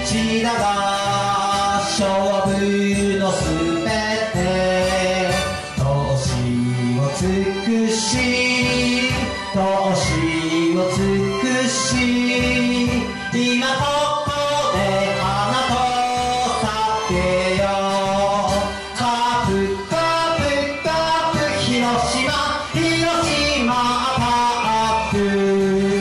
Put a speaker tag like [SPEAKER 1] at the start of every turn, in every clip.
[SPEAKER 1] 道だが勝負のすべて闘志を尽くし闘志を尽くし今ここで花と酒よカプカプカプ広島広島カップ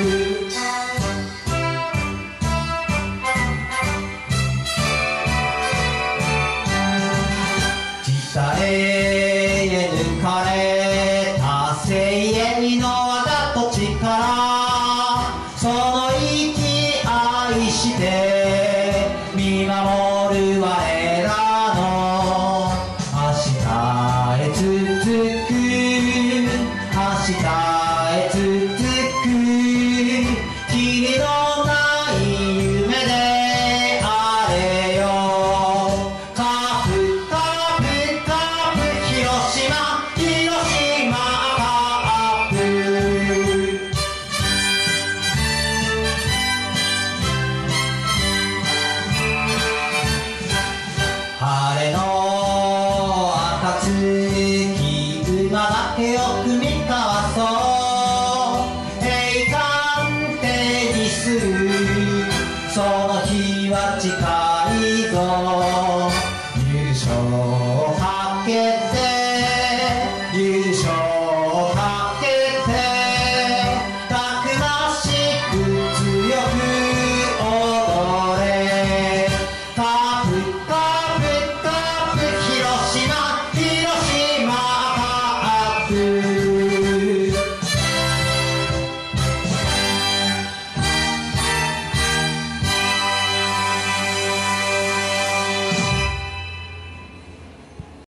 [SPEAKER 1] 北へ抜かれた精鋭の技と力その生き愛して見守る我らの明日へ続く明日へ続く君のない夢であれよカプカプカプ広島広島カップ晴れの暁馬だけを組み交わそう栄冠手にするその日は近いぞ優勝をかけて優勝をかけてたくましく強く踊れカプカプカプ広島